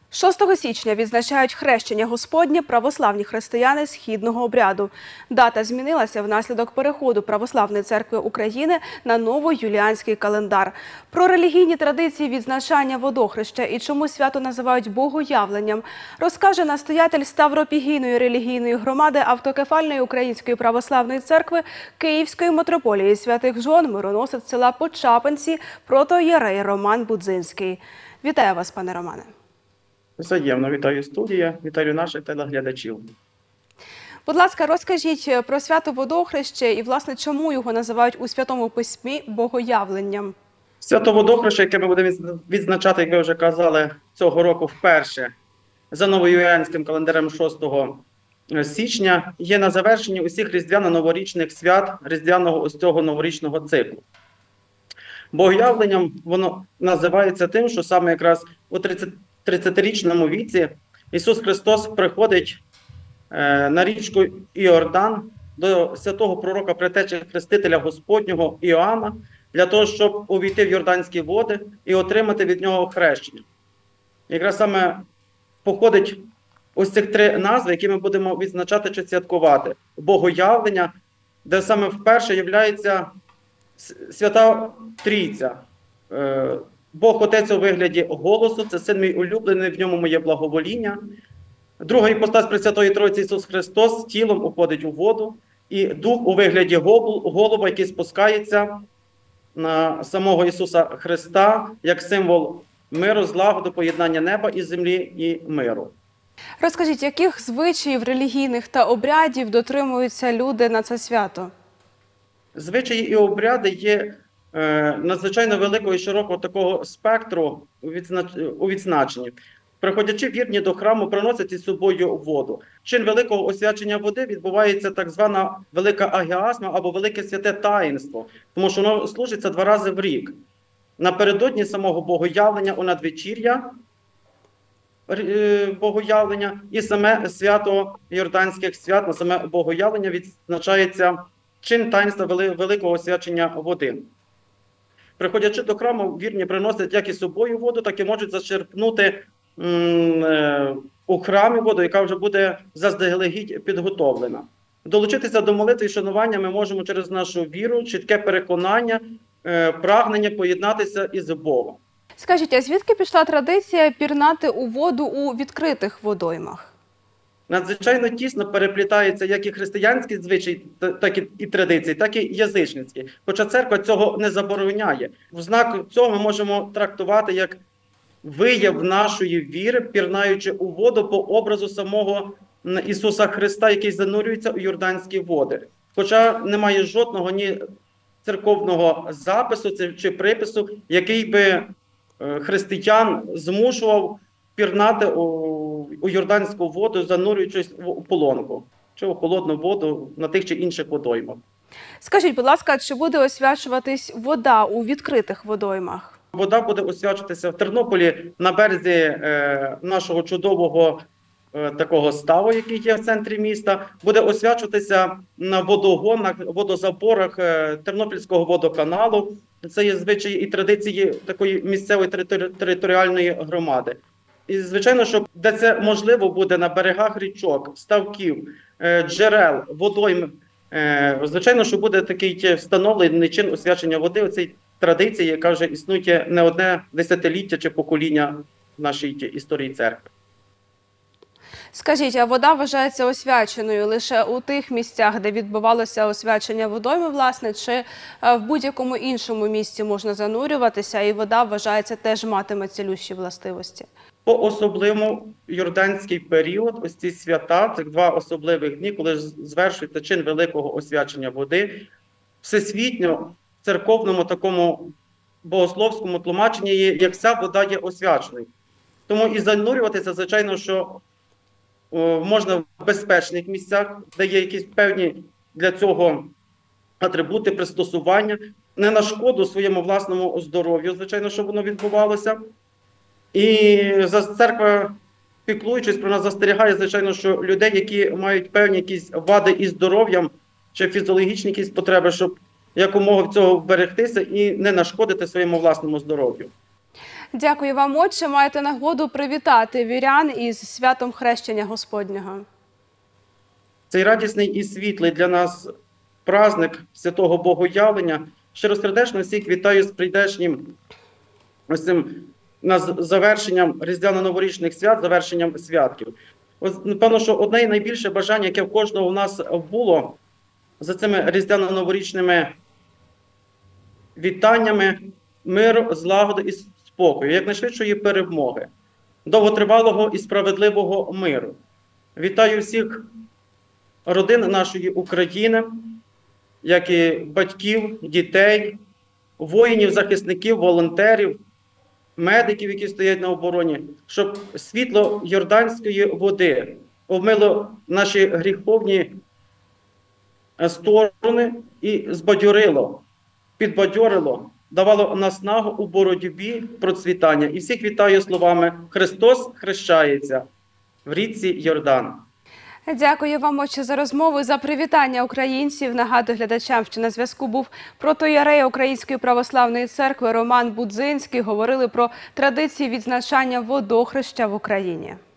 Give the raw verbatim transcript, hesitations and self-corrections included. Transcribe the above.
шостого січня відзначають хрещення Господнє православні християни східного обряду. Дата змінилася внаслідок переходу Православної церкви України на новоюліанський календар. Про релігійні традиції відзначання водохреща і чому свято називають богоявленням, розкаже настоятель Ставропігійної релігійної громади Автокефальної Української православної церкви Київської митрополії святих жон, мироносець села Почапинці, протоієрей Роман Будзинський. Вітаю вас, пане Романе. Взаємно вітаю студія, вітаю наших телеглядачів. Будь ласка, розкажіть про свято водохреща і, власне, чому його називають у Святому Письмі богоявленням? Свято водохреща, яке ми будемо відзначати, як ви вже казали, цього року вперше за новоюліанським календарем шостого січня, є на завершенні усіх різдвяно-новорічних свят різдвяного ось цього новорічного циклу. Богоявленням воно називається тим, що саме якраз у тридцятирічному віці Ісус Христос приходить е, на річку Іордан до святого пророка предтечі Хрестителя Господнього Іоанна для того, щоб увійти в Йорданські води і отримати від нього хрещення. Якраз саме походить ось цих три назви, які ми будемо відзначати чи святкувати. Богоявлення, де саме вперше являється Свята Трійця. Е, Бог Отець у вигляді голосу, це Син мій улюблений, в ньому моє благовоління. Друга іпостась Пресвятої Тройці Ісус Христос тілом уходить у воду. І Дух у вигляді голуба, який спускається на самого Ісуса Христа, як символ миру, злагоди, поєднання неба і землі і миру. Розкажіть, яких звичаїв релігійних та обрядів дотримуються люди на це свято? Звичаї і обряди є е, надзвичайно великого і широкого такого спектру у, відзнач... у відзначенні. Приходячи вірні до храму, приносять із собою воду. Чин великого освячення води відбувається так звана велика агіасма або велике святе таїнство, тому що воно служиться два рази в рік. Напередодні самого богоявлення у надвечір'я е, богоявлення і саме свято Йорданських свят, на саме богоявлення відзначається чин таїнства великого освячення води. Приходячи до храму, вірні приносять як і з собою воду, так і можуть зачерпнути м, е, у храмі воду, яка вже буде заздалегідь підготовлена. Долучитися до молитви і шанування ми можемо через нашу віру, чітке переконання, е, прагнення поєднатися із Богом. Скажіть, а звідки пішла традиція пірнати у воду у відкритих водоймах? Надзвичайно тісно переплітаються як і християнські звичаї, так і, і традиції, так і язичницькі. Хоча церква цього не забороняє. В знак цього ми можемо трактувати як вияв нашої віри, пірнаючи у воду по образу самого Ісуса Христа, який занурюється у Йорданські води. Хоча немає жодного ні церковного запису чи припису, який би християн змушував пірнати у у Йорданську воду, занурюючись у полонку, чи у холодну воду на тих чи інших водоймах. Скажіть, будь ласка, чи буде освячуватись вода у відкритих водоймах? Вода буде освячуватися в Тернополі на березі е, нашого чудового е, такого ставу, який є в центрі міста. Буде освячуватися на водогонах, водозаборах е, Тернопільського водоканалу. Це є звичаї і традиції такої місцевої територи територіальної громади. І, звичайно, що де це можливо буде на берегах річок, ставків, джерел, водойм, звичайно, що буде такий встановлений чин освячення води у цій традиції, яка вже існує не одне десятиліття чи покоління в нашій історії церкви. Скажіть, а вода вважається освяченою лише у тих місцях, де відбувалося освячення водойми, власне, чи в будь-якому іншому місці можна занурюватися, і вода вважається теж матиме цілющі властивості? По особливому йорданський період, ось ці свята, цих два особливих дні, коли звершується чин великого освячення води, всесвітньо в церковному такому богословському тлумаченні є, як вся вода є освяченою. Тому і занурюватися, звичайно, що о, можна в безпечних місцях, де є якісь певні для цього атрибути, пристосування, не на шкоду своєму власному здоров'ю, звичайно, щоб воно відбувалося. І церква, піклуючись про нас, застерігає, звичайно, що людей, які мають певні якісь вади із здоров'ям чи фізіологічні якісь потреби, щоб якомога в цього вберегтися і не нашкодити своєму власному здоров'ю. Дякую вам, отче. Маєте нагоду привітати вірян із святом Хрещення Господнього. Цей радісний і світлий для нас праздник Святого Богоявлення. Щиросердечно всіх вітаю з прийдешнім ось цим на завершенням різдвяно-новорічних свят, завершенням святків. Ось, напевно, що одне і найбільше бажання, яке в кожного у нас було за цими різдвяно-новорічними вітаннями, миру, злагоди і спокою, якнайшвидшої перемоги, довготривалого і справедливого миру. Вітаю всіх родин нашої України, як і батьків, дітей, воїнів, захисників, волонтерів, медиків, які стоять на обороні, щоб світло йорданської води обмило наші гріховні сторони і збадьорило, підбадьорило, давало наснагу у боротьбі процвітання. І всіх вітаю словами «Христос хрещається в річці Йордан». Дякую вам, отче, за розмову і за привітання українців. Нагадую глядачам, що на зв'язку був протоієрей Української православної церкви Роман Будзинський. Говорили про традиції відзначання водохреща в Україні.